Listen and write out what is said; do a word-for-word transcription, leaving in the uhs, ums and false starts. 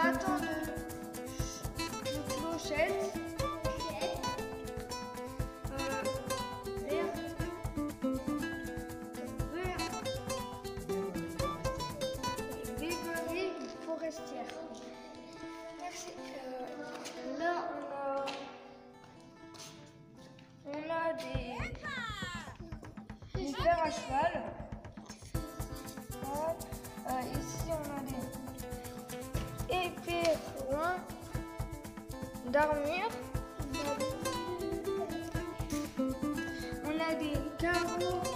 attendre une clochette. Euh, vert. Vert. Bégonie forestière. Merci. Euh, là, on a, on a des, des fers à cheval. Euh, ici, on a des épées loin d'armure. On a des carreaux